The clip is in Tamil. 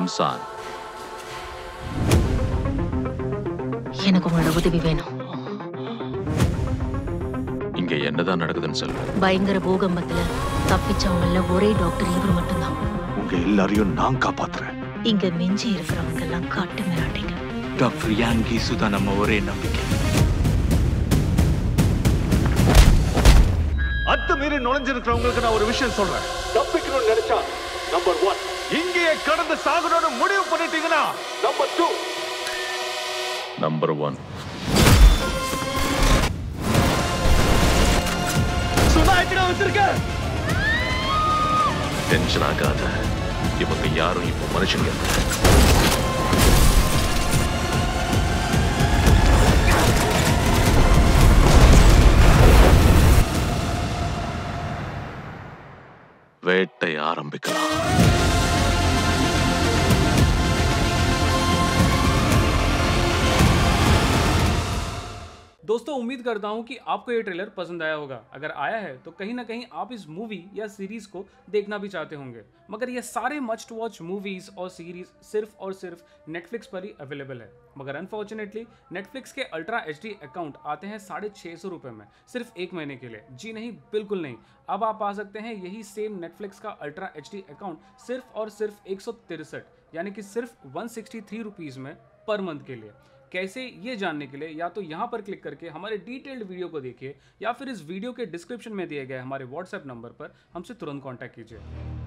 ரம்சான். எனக்கு உங்களோட உதவி வேணும். இங்க என்னதான் நடக்குதுன்னு சொல்லு. பயங்கர பூகம்பத்துல தப்பிச்சவங்கள ஒரே டாக்டர் இவர் மட்டும்தான். உங்க எல்லாரையும் நான் காப்பாத்துறேன். இங்க மிஞ்சி இருக்கிறவங்க எல்லாம் காட்டு மிராண்டிங்க. டாக்டர் யான் கீசு தான் நம்ம ஒரே நம்பிக்கை. அத்துமீறி நுழைஞ்சிருக்கிறவங்களுக்கு நான் ஒரு விஷயம் சொல்றேன். தப்பிக்கணும்னு நினைச்சா நம்பர் 1, இங்கேயே கடந்து சாகணும்னு முடிவு பண்ணிட்டீங்கன்னா நம்பர் 2, நம்பர் 1. டென்ஷன் ஆகாத. இவங்க யாரும் இப்போ மனுஷங்க. வேட்டை ஆரம்பிக்கலாம். दोस्तों उम्मीद करता हूं कि आपको ये ट्रेलर पसंद आया होगा। अगर आया है तो कहीं ना कहीं आप इस मूवी या सीरीज को देखना भी चाहते होंगे, मगर ये सारे मस्ट वॉच मूवीज और सीरीज सिर्फ और सिर्फ नेटफ्लिक्स पर ही अवेलेबल है। मगर अनफॉर्चुनेटली नेटफ्लिक्स के अल्ट्रा HD अकाउंट आते हैं 650 रुपये में सिर्फ 1 महीने के लिए। जी नहीं, बिल्कुल नहीं। अब आप पा सकते हैं यही सेम नेटफ्लिक्स का अल्ट्रा HD अकाउंट सिर्फ और सिर्फ 163 यानी कि सिर्फ 163 रुपीज़ में पर मंथ के लिए। कैसे, ये जानने के लिए या तो यहाँ पर क्लिक करके हमारे डिटेल्ड वीडियो को देखिए या फिर इस वीडियो के डिस्क्रिप्शन में दिए गए हमारे व्हाट्सएप नंबर पर हमसे तुरंत कांटेक्ट कीजिए।